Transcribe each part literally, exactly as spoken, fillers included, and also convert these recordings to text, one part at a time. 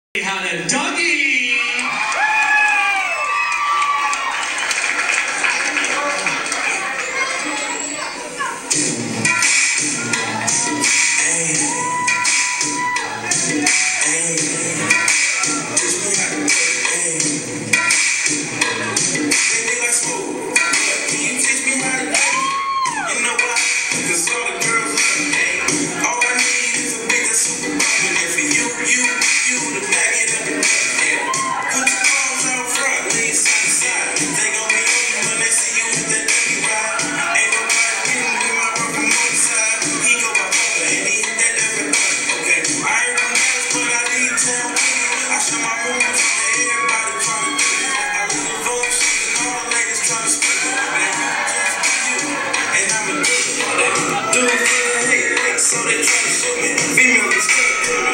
How to Dougie! So they try to shoot me, female is good to me.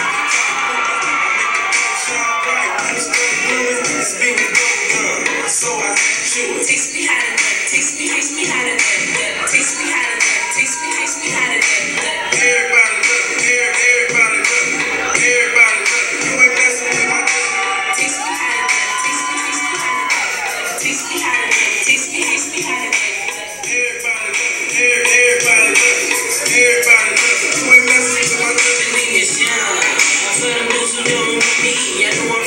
I make the shine bright, when it's still moving, it's being gun, so I had to chew it. Taste me how to duck, taste me, taste me how to duck, taste me how to duck, taste me, taste me how to duck. Everybody duck, everybody duck, everybody duck. You ain't messing with my duck. Taste me how to duck, taste me, taste me how to duck, taste me how to duck, taste me, taste me how to duck. Everybody duck, everybody duck, everybody duck. You ain't messing with my duck. The nigga's young, for the moves who don't know me, I know